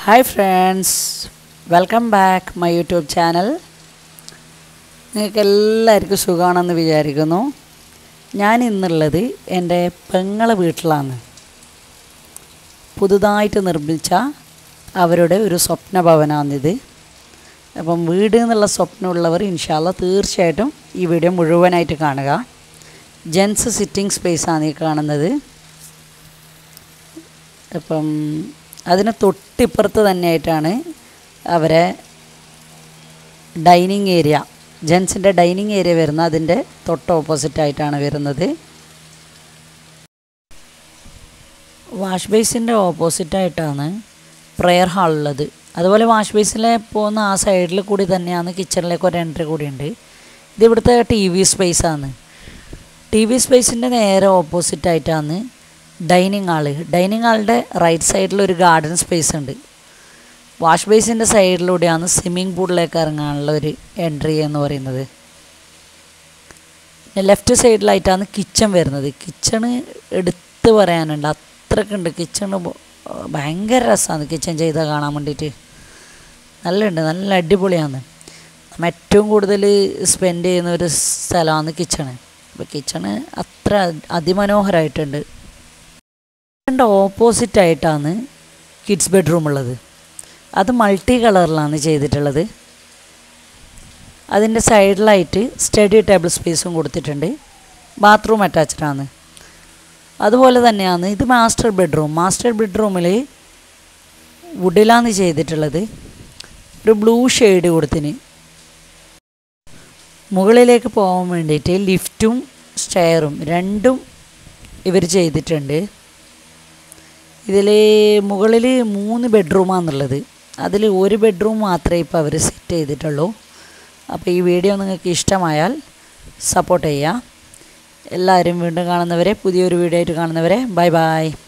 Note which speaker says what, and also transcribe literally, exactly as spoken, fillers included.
Speaker 1: Hi friends, welcome back my YouTube channel. നിങ്ങൾക്ക് എല്ലാവർക്കും സുഖമാണെന്ന് വിചാരിക്കുന്നു. ഞാൻ ഇന്നുള്ളത് എൻ്റെ പെങ്ങളെ വീട്ടിലാണ്. പുതുതായിട്ട് നിർമ്മിച്ച അവരുടെ ഒരു സ്വപ്ന ഭവനാണിത്. അപ്പം വീട് എന്നുള്ള സ്വപ്നമുള്ളവർ ഇൻഷാ അല്ലാഹ് തീർച്ചയായിട്ടും ഈ വീഡിയോ മുഴുവനായിട്ട് കാണുക. ജെൻസ് സിറ്റിംഗ് സ്പേസ് ആണ് ഈ കാണുന്നത്. അപ്പം അതിന് തൊട്ടിപ്പുറത്ത് തന്നെയായിട്ടാണ് അവരെ ഡൈനിങ് ഏരിയ, ജെൻസിൻ്റെ ഡൈനിങ് ഏരിയ വരുന്നത്. അതിൻ്റെ തൊട്ട് ഓപ്പോസിറ്റായിട്ടാണ് വരുന്നത്. വാഷ് ബേസിൻ്റെ ഓപ്പോസിറ്റായിട്ടാണ് പ്രെയർ ഹാളുള്ളത്. അതുപോലെ വാഷ് ബേസിലെ പോകുന്ന ആ സൈഡിൽ കൂടി തന്നെയാണ് കിച്ചണിലേക്ക് ഒരു എൻട്രി കൂടിയുണ്ട്. ഇത് ഇവിടുത്തെ ടി വി സ്പേസാണ്. ടി വി സ്പേസിൻ്റെ നേരെ ഓപ്പോസിറ്റായിട്ടാണ് ഡൈനിങ് ഹാള്. ഡൈനിങ് ഹാളിൻ്റെ റൈറ്റ് സൈഡിൽ ഒരു ഗാർഡൻ സ്പേസ് ഉണ്ട്. വാഷ് ബേസിൻ്റെ സൈഡിലൂടെയാണ് സ്വിമ്മിംഗ് പൂളിലേക്ക് ഇറങ്ങാനുള്ള ഒരു എൻട്രി എന്ന് പറയുന്നത്. പിന്നെ ലെഫ്റ്റ് സൈഡിലായിട്ടാണ് കിച്ചൺ വരുന്നത്. കിച്ചണ് എടുത്ത് പറയാനുണ്ട്, അത്രക്കുണ്ട്. കിച്ചണ് ഭയങ്കര രസമാണ് കിച്ചൺ ചെയ്താൽ കാണാൻ വേണ്ടിയിട്ട്. നല്ലുണ്ട്, നല്ല അടിപൊളിയാണ്. നമ്മൾ ഏറ്റവും കൂടുതൽ സ്പെൻഡ് ചെയ്യുന്ന ഒരു സ്ഥലമാണ് കിച്ചണ്. അപ്പോൾ കിച്ചണ് അത്ര അതിമനോഹരമായിട്ടുണ്ട്. ഇതിൻ്റെ ഓപ്പോസിറ്റായിട്ടാണ് കിഡ്സ് ബെഡ്റൂം ഉള്ളത്. അത് മൾട്ടി കളറിലാണ് ചെയ്തിട്ടുള്ളത്. അതിൻ്റെ സൈഡിലായിട്ട് സ്റ്റഡി ടേബിൾ സ്പേസും കൊടുത്തിട്ടുണ്ട്. ബാത്റൂം അറ്റാച്ച്ഡാണ്. അതുപോലെ തന്നെയാണ് ഇത് മാസ്റ്റർ ബെഡ്റൂം. മാസ്റ്റർ ബെഡ്റൂമിൽ വുഡിലാണ് ചെയ്തിട്ടുള്ളത്. ഒരു ബ്ലൂ ഷെയ്ഡ് കൊടുത്തിന്. മുകളിലേക്ക് പോകാൻ വേണ്ടിയിട്ട് ലിഫ്റ്റും സ്റ്റെയറും രണ്ടും ഇവർ ചെയ്തിട്ടുണ്ട്. ഇതിൽ മുകളിൽ മൂന്ന് ബെഡ്റൂമാണുള്ളത്. അതിൽ ഒരു ബെഡ്റൂം മാത്രമേ ഇപ്പോൾ അവർ സെറ്റ് ചെയ്തിട്ടുള്ളൂ. അപ്പോൾ ഈ വീഡിയോ നിങ്ങൾക്ക് ഇഷ്ടമായാൽ സപ്പോർട്ട് ചെയ്യുക. എല്ലാവരും വീണ്ടും കാണുന്നവരെ, പുതിയൊരു വീഡിയോ ആയിട്ട് കാണുന്നവരെ ബൈ ബൈ.